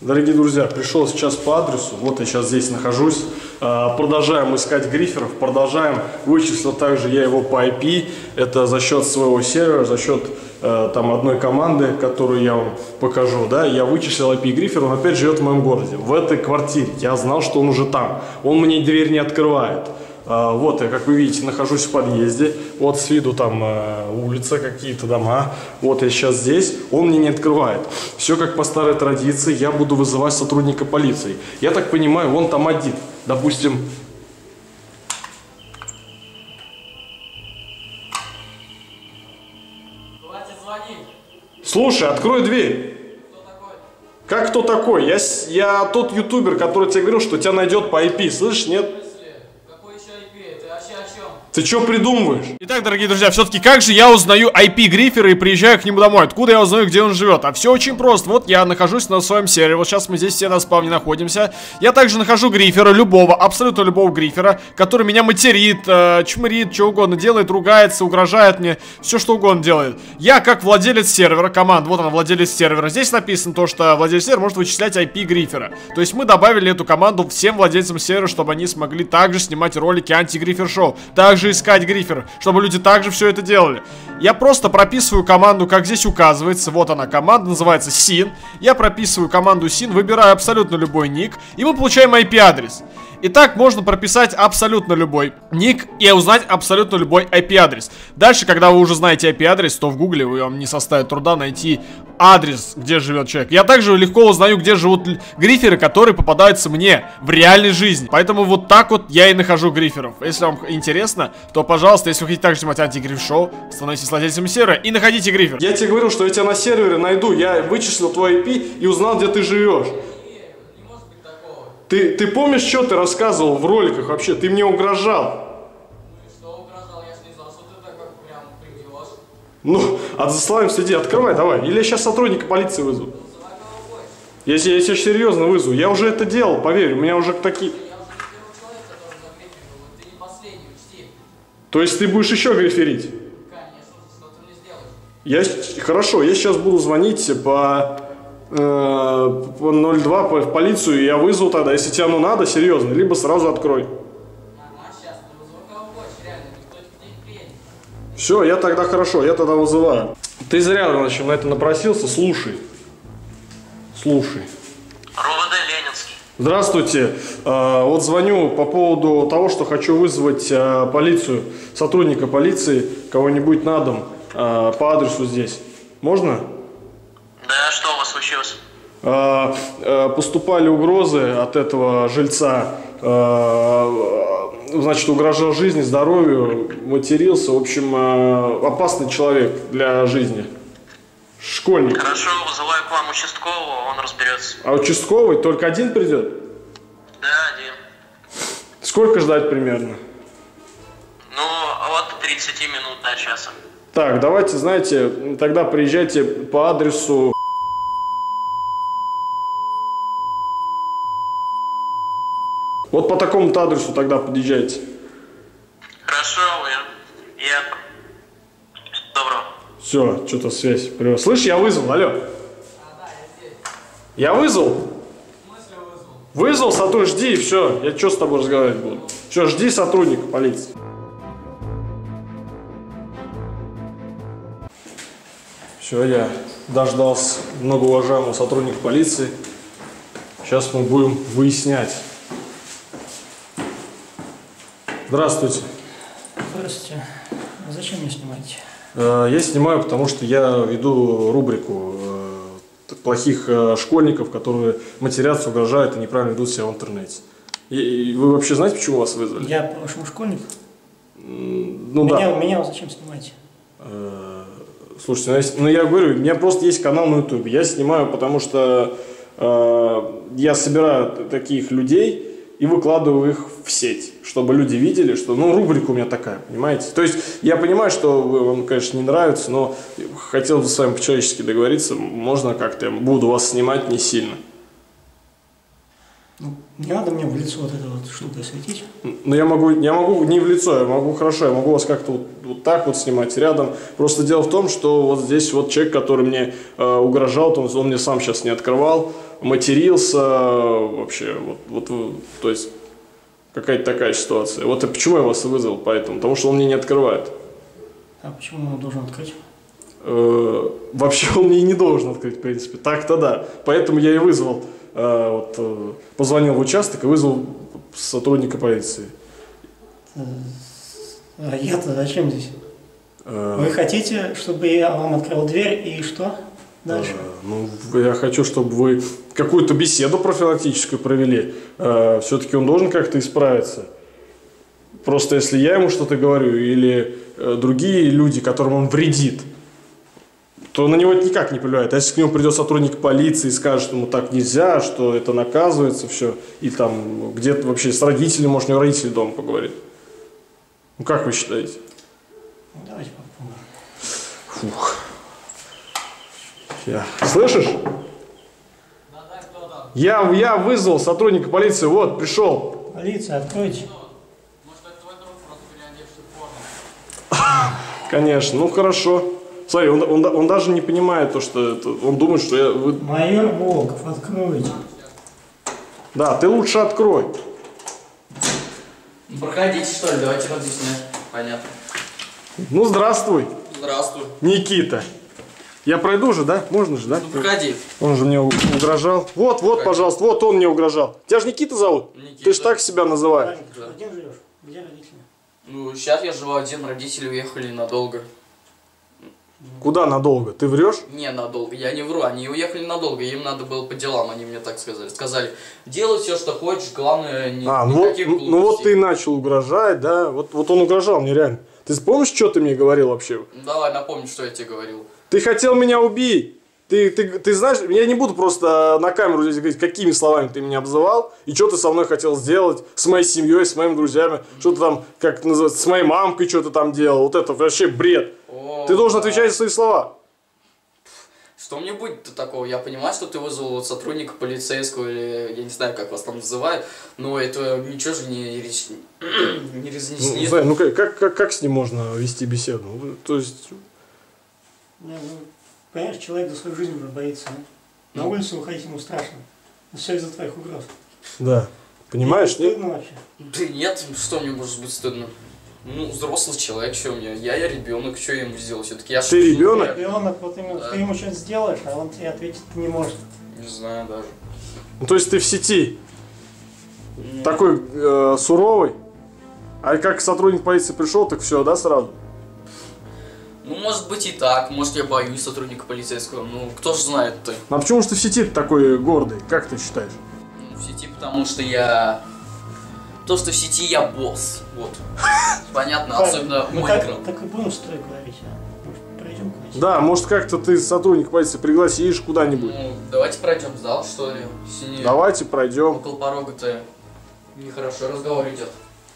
Дорогие друзья, пришел сейчас по адресу, вот я сейчас здесь нахожусь, продолжаем искать гриферов, продолжаем, вычислил также я его по IP, это за счет своего сервера, за счет там одной команды, которую я вам покажу, да, я вычислил IP грифера, он опять живет в моем городе, в этой квартире, я знал, что он уже там, он мне дверь не открывает. Вот я, как вы видите, нахожусь в подъезде, вот с виду там улица, какие-то дома, вот я сейчас здесь, он мне не открывает. Все как по старой традиции, я буду вызывать сотрудника полиции. Я так понимаю, он там один, допустим. Хватит звонить. Слушай, открой дверь. Кто такой? Как кто такой? Я тот ютубер, который тебе говорил, что тебя найдет по IP, слышишь, нет? Ты что придумываешь? Итак, дорогие друзья, все-таки как же я узнаю IP грифера и приезжаю к нему домой? Откуда я узнаю, где он живет? А все очень просто. Вот я нахожусь на своем сервере. Вот сейчас мы здесь все на спавне находимся. Я также нахожу грифера, любого, абсолютно любого грифера, который меня материт, чмырит, что угодно делает, ругается, угрожает мне, все что угодно делает. Я как владелец сервера, команда, вот она, владелец сервера. Здесь написано то, что владелец сервера может вычислять IP грифера. То есть мы добавили эту команду всем владельцам сервера, чтобы они смогли также снимать ролики антигрифер шоу. Также искать грифер, чтобы люди также все это делали. Я просто прописываю команду, как здесь указывается. Вот она, команда называется SIN. Я прописываю команду SIN, выбираю абсолютно любой ник, и мы получаем IP-адрес. Итак, можно прописать абсолютно любой ник и узнать абсолютно любой IP-адрес. Дальше, когда вы уже знаете IP-адрес, то в гугле вам не составит труда найти адрес, где живет человек. Я также легко узнаю, где живут гриферы, которые попадаются мне в реальной жизни. Поэтому вот так вот я и нахожу гриферов. Если вам интересно, то, пожалуйста, если вы хотите также снимать антигриф-шоу, становитесь владельцем сервера и находите грифер. Я тебе говорил, что я тебя на сервере найду. Я вычислил твой IP и узнал, где ты живешь. Ты помнишь, что ты рассказывал в роликах вообще? Ты мне угрожал. Ну и что угрожал? Я ж не знал, что ты так как прям придешь. Ну, от заслаем следи, открывай давай. Или я сейчас сотрудника полиции вызову. Я тебя серьезно вызову. Я уже это делал, поверь, у меня уже такие... Я уже не первый человек, который загриферил, вот ты не последний, учти. То есть ты будешь еще гриферить? Конечно, что ты мне сделаешь? Хорошо, я сейчас буду звонить по 02 в полицию, и я вызову тогда, если тебе оно надо, серьезно, либо сразу открой. Ага, сейчас, ты вызывай кого хочешь, реально, никто тебе не приедет. Все, я тогда хорошо, я тогда вызываю. Ты зря, значит, на это напросился, слушай. Слушай. РОВД Ленинский. Здравствуйте, вот звоню по поводу того, что хочу вызвать полицию, сотрудника полиции, кого-нибудь на дом, по адресу здесь. Можно? Да, что у вас случилось? Поступали угрозы от этого жильца, значит, угрожал жизни, здоровью, матерился, в общем, опасный человек для жизни. Школьник. Хорошо, вызываю к вам участкового, он разберется. А участковый только один придет? Да, один. Сколько ждать примерно? Ну, от 30 минут до часа. Так, давайте, знаете, тогда приезжайте по адресу. Вот по такому-то адресу тогда подъезжайте. Хорошо, я... Добро. Все, что-то связь привез. Слышь, я вызвал, алло. Да, я здесь. Я вызвал? В смысле вызвал? Вызвал, сотрудник, жди, и все. Я что с тобой разговаривать буду? Все, жди сотрудника полиции. Все, я дождался многоуважаемого сотрудника полиции. Сейчас мы будем выяснять. Здравствуйте. Здравствуйте. Зачем мне снимаете? Я снимаю, потому что я веду рубрику плохих школьников, которые матерятся, угрожают и неправильно ведут себя в интернете. И вы вообще знаете, почему вас вызвали? Я, по-вашему, школьник? Ну да. Меня вы зачем снимаете? Слушайте, ну я говорю, у меня просто есть канал на YouTube. Я снимаю, потому что я собираю таких людей и выкладываю их в сеть, чтобы люди видели, что, ну, рубрика у меня такая, понимаете? То есть я понимаю, что вам, конечно, не нравится, но хотел бы с вами по-человечески договориться, можно как-то, буду вас снимать не сильно. Ну, не надо мне в лицо вот эту вот штуку светить. Ну, я могу не в лицо, я могу хорошо, я могу вас как-то вот так вот снимать рядом. Просто дело в том, что вот здесь вот человек, который мне угрожал, он мне сам сейчас не открывал, матерился, вообще, то есть, какая-то такая ситуация. Вот и почему я вас и вызвал, поэтому, потому что он мне не открывает. А почему он должен открыть? Вообще он мне и не должен открыть, в принципе, так-то да. Поэтому я и вызвал, позвонил в участок и вызвал сотрудника полиции. А я-то зачем здесь? Вы хотите, чтобы я вам открыл дверь и что дальше? Ну, я хочу, чтобы вы какую-то беседу профилактическую провели. Все-таки он должен как-то исправиться. Просто если я ему что-то говорю или другие люди, которым он вредит, то на него это никак не повлияет. А если к нему придет сотрудник полиции и скажет ему так нельзя, что это наказывается, все, и там где-то вообще с родителями, может, у него родители дома поговорит. Ну, как вы считаете? Ну, давайте попробуем. Фух. Слышишь? Да, кто там? Я вызвал сотрудника полиции, вот, пришел. Полиция, откройте. Может, это твой друг просто переодевший в форму? Конечно, ну хорошо. Смотри, он даже не понимает то, что это, он думает, что я... Майор Волков, откройте. Да, ты лучше открой. Ну, проходите, что ли, давайте разъяснять. Понятно. Ну, здравствуй, Здравствуй. Никита. Я пройду же, да? Можно же, да? Ну, проходи. Он же мне угрожал. Вот, пожалуйста, вот он мне угрожал. Тебя же Никита зовут? Никита. Ты же так себя называешь. Правильно, ты один живешь? Где родители? Ну, сейчас я живу один, родители уехали надолго. Куда надолго? Ты врешь? Не надолго, я не вру, они уехали надолго, им надо было по делам, они мне так сказали. Сказали, делай все, что хочешь, главное, никаких глупостей. Ну вот ты и начал угрожать, да? Вот он угрожал мне реально. Ты помнишь, что ты мне говорил вообще? Давай, напомни, что я тебе говорил. Ты хотел меня убить. Ты знаешь, я не буду просто на камеру здесь говорить, какими словами ты меня обзывал, и что ты со мной хотел сделать, с моей семьей, с моими друзьями, что ты там, как называется, с моей мамкой что-то там делал. Вот это вообще бред. Ты должен отвечать за свои слова. Что мне будет-то такого? Я понимаю, что ты вызвал вот сотрудника полицейского, или я не знаю, как вас там называют, но это ничего же не разнесли. Ну как с ним можно вести беседу? То есть... Не, ну, понимаешь, человек за свою жизнь уже боится. Да? На улицу выходить ему страшно. Все из-за твоих угроз. Да. Понимаешь, не нет? стыдно вообще? Да нет, что мне может быть стыдно? Ну, взрослый человек, что у меня? Я ребенок, что я ему сделал? Все-таки я... Ты ребенок? Ребенок, вот именно, Да. ты ему что-то сделаешь, а он тебе ответить не может. Не знаю даже. Ну, то есть ты в сети такой суровый, а как сотрудник полиции пришел, так все, да, сразу? Ну, может быть и так, может я боюсь сотрудника полицейского, ну, кто же знает-то? Ну, а почему же ты в сети такой гордый, как ты считаешь? Ну, в сети, потому что я... То, что в сети я босс, вот. Понятно, особенно Мы Майнкрафт. так и будем строй говорить, а? Может, пройдем куда-нибудь? Да, может как-то ты сотрудник полиции пригласишь куда-нибудь. Ну, давайте пройдем в зал, что ли? Синий. Давайте пройдем. Около порога-то нехорошо разговор идет.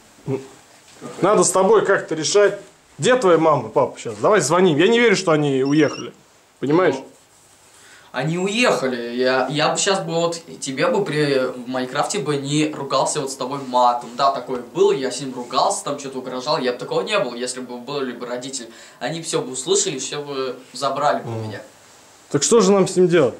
Надо с тобой как-то решать. Где твоя мама, папа сейчас? Давай звоним. Я не верю, что они уехали. Понимаешь? Они уехали. Я бы сейчас бы вот тебе бы в Майнкрафте бы не ругался вот с тобой матом. Да, такое было, я с ним ругался, там что-то угрожал. Я бы такого не было, если бы были бы родители. Они все бы услышали, все бы забрали бы меня. Так что же нам с ним делать?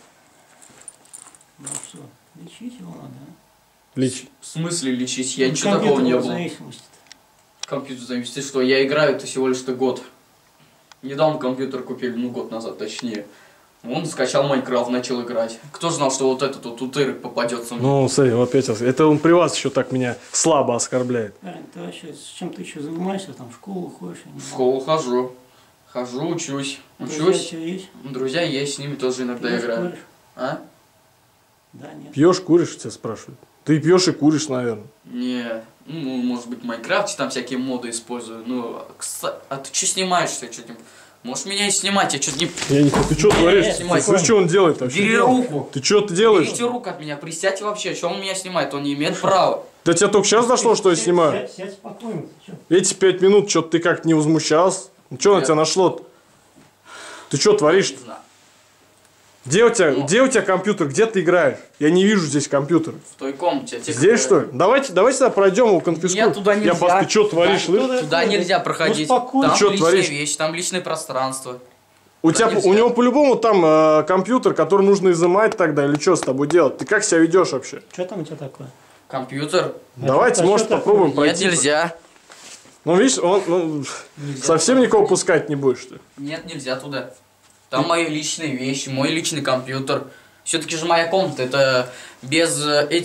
Ну что, лечить его надо, а? Лечить. В смысле лечить? Я Ну, ничего такого не было. зависимости. Компьютер зависит. Ты что, я играю, это всего лишь год. Недавно компьютер купили, ну год назад точнее. Он скачал Майнкрафт, начал играть. Кто знал, что вот этот вот утырок попадется мне? Ну, смотри, вот опять раз. Это он при вас еще так меня слабо оскорбляет. Парень, ты вообще с чем ты еще занимаешься? Там в школу ходишь? я не В знаю. школу хожу. Хожу, учусь. Друзья у Учусь. тебя есть? Друзья есть, с ними тоже иногда Пьешь, играю. куришь? А? Да, нет. Пьешь, куришь, тебя спрашивают. Ты пьешь и куришь, наверное. Не, ну, может быть, в Майнкрафте там всякие моды использую. Ну, а ты что снимаешь-то? Что-нибудь? Можешь меня и снимать, я что-то не... Я не... Ты что творишь? снимай. Ты что он делает вообще? Бери руку! Ты что ты делаешь? Берите руку от меня, присядьте вообще, что он меня снимает, он не имеет права. Да тебе только сейчас дошло, что я снимаю? Сядь спокойно, ты чё? Эти 5 минут что-то ты как-то не возмущался. Что на Нет. тебя нашло-то? Ты что творишь? Не знаю. Где у тебя компьютер? Где ты играешь? Я не вижу здесь компьютера. В той комнате. Здесь что ли? Давайте сюда пройдем, его конфискуем. Нет, туда Я нельзя. просто, ты что творишь, слышишь? Туда нельзя проходить. Ну, спокойно. Там Ты чё личная творишь? вещь, там личное пространство. У него по-любому там компьютер, который нужно изымать тогда, или что с тобой делать? Ты как себя ведешь вообще? Что там у тебя такое? Компьютер? А Давайте, может, что попробуем Нет, пройти. нельзя. Ну, видишь, он совсем никого пускать не будешь, что ли? Нет, нельзя туда. Там мои личные вещи, мой личный компьютер. Все-таки же моя комната, это без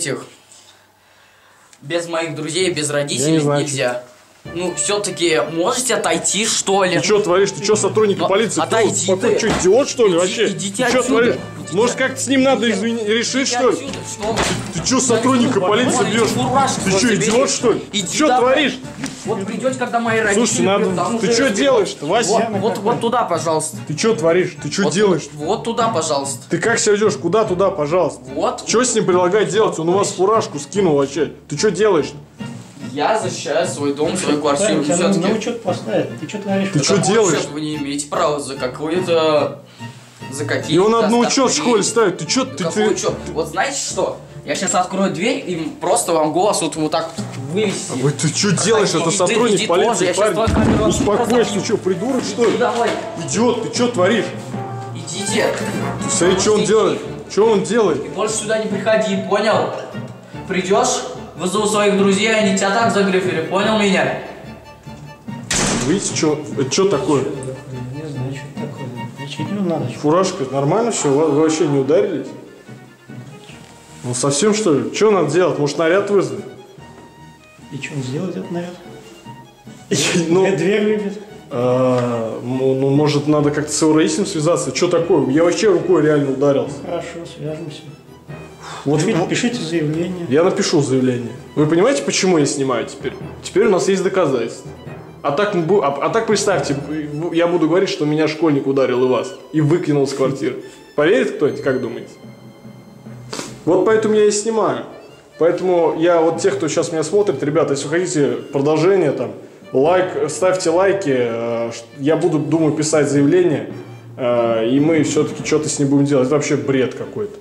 без моих друзей, без родителей не знаю, нельзя. Ну, все-таки можете отойти, что ли? Ты что творишь? Ты что, сотрудник полиции? Отойди Ты ты. что, идиот, что ли, вообще? Идите Ты что отсюда. творишь? Может, как-то с ним надо решить, что ли? Ты что, сотрудника полиции бьешь? Ты что, идиот, что ли? Что творишь? Вот придете, когда мои родители... Слушай, надо... Ты что делаешь-то, Вася? Вот туда, пожалуйста. Ты что творишь? Ты что делаешь? Вот туда, пожалуйста. Ты как себя ведешь? Куда туда, пожалуйста? Вот. Что с ним предлагать делать? Он у вас фуражку скинул вообще. Ты что делаешь? Я защищаю свой дом, свою квартиру. Тебя Все-таки... на учет поставить. Ты что творишь? Ты что делаешь? Вы не имеете права за какую-то... За какие-то... И он одну остатки учет в школе времени. ставит. Ты что? Какой учет? Вот знаете что? Я сейчас открою дверь и просто вам голос вот так вот вывести. Ты что делаешь? Это Иди сотрудник тоже, полиции, я щас твою камеру парень. Успокойся, разобью. ты что, придурок, что ли? Давай, Идиот, ты что творишь? идите. Ты смотри, что он делает? Что он делает? И больше сюда не приходи, понял? Придешь, вызову своих друзей, они тебя так загрифили, понял меня? Видите, что? Это что такое? Не знаю, что это такое. Лечить не надо. Фуражка, нормально все? Вы вообще не ударились? Ну совсем что ли? Что надо делать? Может наряд вызвать? И что он сделает этот наряд? Ну, Дверь выбит. ну, может, надо как-то с Евроисом связаться. Что такое? Я вообще рукой реально ударился. Хорошо, свяжемся. Вот, Пишите заявление. я напишу заявление. Вы понимаете, почему я снимаю теперь? Теперь у нас есть доказательства. А так представьте, я буду говорить, что меня школьник ударил и вас. И выкинул с квартиры. Поверит кто-нибудь, как думаете? Вот поэтому я и снимаю. Поэтому я вот тех, кто сейчас меня смотрит, ребята, если вы хотите продолжение, там, ставьте лайки, я буду, думаю, писать заявление, и мы все-таки что-то с ним будем делать. Это вообще бред какой-то.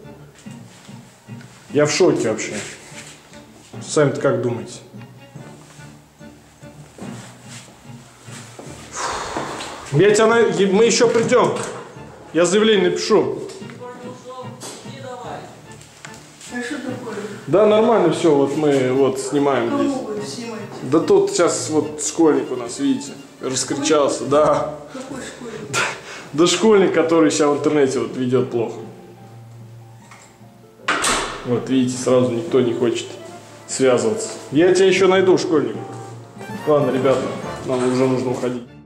Я в шоке вообще. Сами-то как думаете? Мы еще придем. Я заявление напишу. А что такое? Да, нормально все, вот мы вот снимаем здесь. Кого вы снимаете? Да тут сейчас вот школьник у нас, видите, раскричался, да. Какой школьник? Да школьник, который сейчас в интернете вот ведет плохо. Вот видите, сразу никто не хочет связываться. Я тебя еще найду, школьник. Ладно, ребята, нам уже нужно уходить.